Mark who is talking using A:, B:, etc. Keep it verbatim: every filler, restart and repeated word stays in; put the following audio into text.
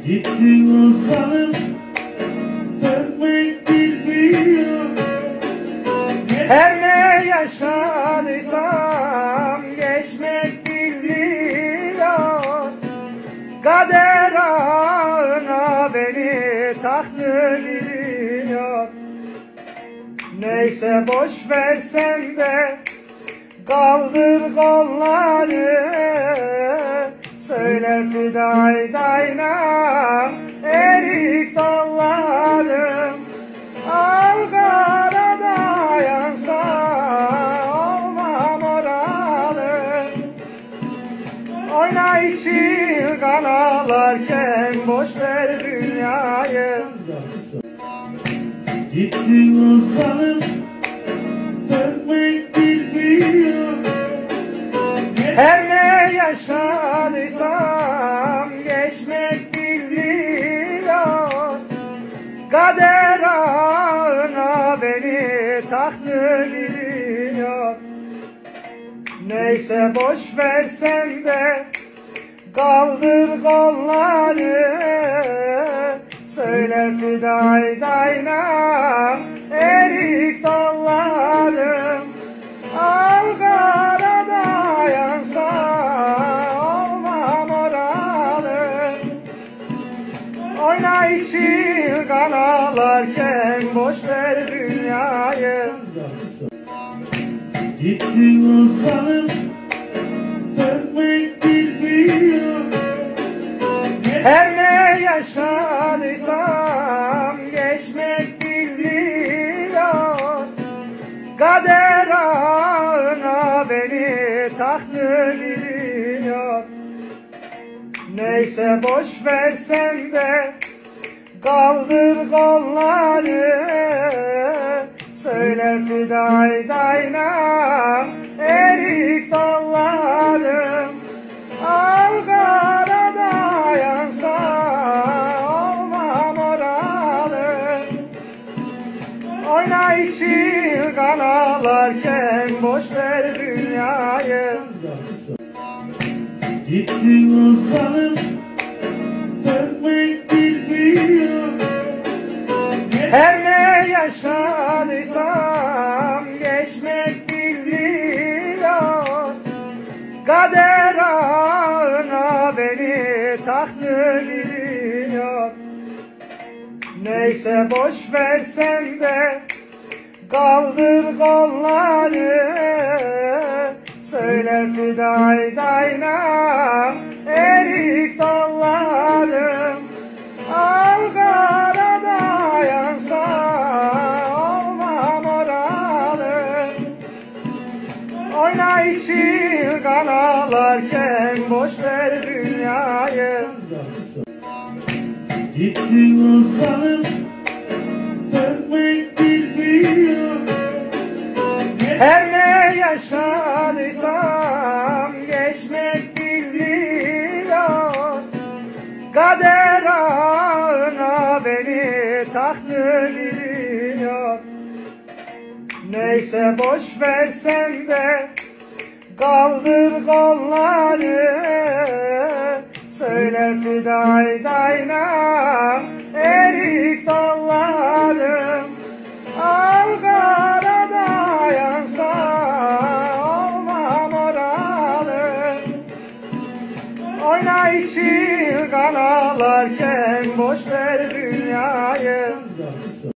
A: Gitti uzanıp dönmek bilmiyor.
B: Her ne yaşadıysam geçmek bilmiyor. Kader ağına beni taktı gidiyor. Neyse boş versen de kaldır kolları. Söyle fidaydayna erik dallarım. Al karada yansa olmam oralı. Oyna için kan ağlarken boş ver dünyayı.
A: Gitti uzanıp dönmek bilmiyor.
B: Her ne yaşadıysam geçmek bilmiyor. Kader ağına beni taktı gidiyor. Neyse boş versen de kaldır kolları. Söyle fidaydayna erik dallarım. Al karada yansa olmam oralı. Oyna için kan ağlarken boş ver dünyayı.
A: Gitti uzanıp dönmek bilmiyor.
B: Her ne yaşadıysam geçmek bilmiyor. Kader ağına beni taktı gidiyor. Neyse boş versen de kaldır kolları. Söyle fidaydayna erik dallarım. Al karada yansa olmam oralı. Oyna için kan ağlarken boş ver dünyayı.
A: Gitti uzanıp dönmek bilmiyor.
B: Her ne yaşadıysam geçmek bilmiyor. Kader ağına beni taktı gidiyor. Neyse boş versen de kaldır kolları. Söyle fidaydayna erik dallarım. Al karada yansa olmam oralı. Oyna için kan ağlarken boş ver dünyayı.
A: Gitti uzanıp dönmek bilmiyor.
B: Her ne yaşadıysam geçmek bilmiyor. Kader ağına beni taktı gidiyor. Neyse boş versen de kaldır kolları. Söyle fidaydayna erik dallarım. Al karada yansa olmam oralı. Oyna için kan ağlarken boş ver dünyayı.